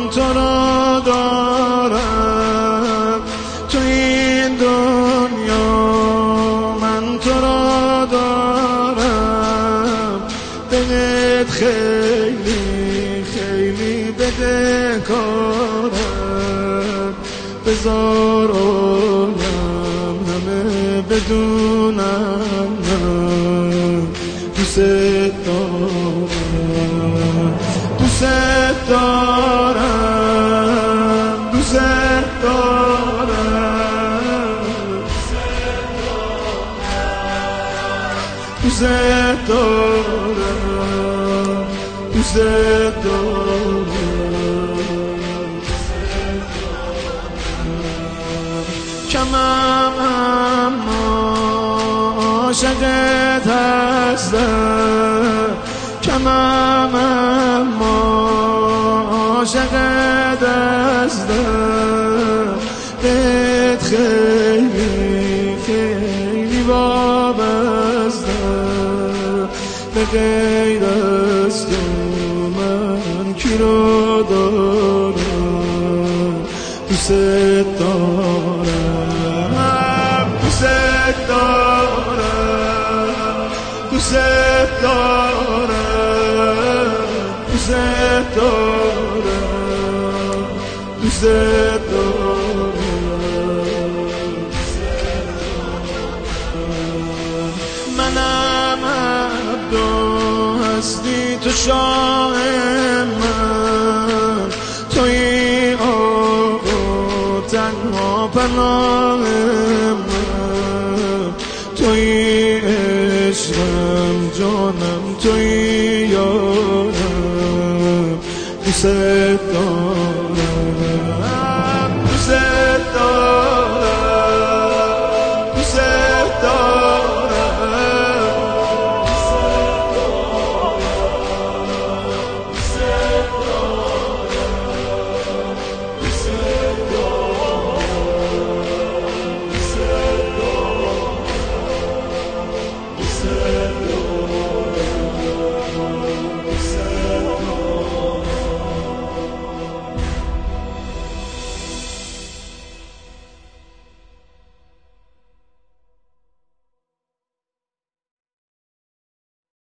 تو را دارم، تو این دنیا من تو را دارم، بهت خیلی خیلی بدهکارم. بذار عالم همه بدونم من دوست دارم، دوست دارم، دوست دارم، دوست دارم، دوست دارم. کمم اما عاشقت هستم، کمم اما عاشقت هستم، بهت خیلی خیلی وابستم. به غیر از تو من کی رو دارم؟ دوست دارم، دوست دارم، دوست دارم، دوست دارم، دوست دارم. منم عبد و هستی تو شاه من، توی آقا تنها پناه من، توی عشقم جانم، توی یارم. دوست دارم، دوست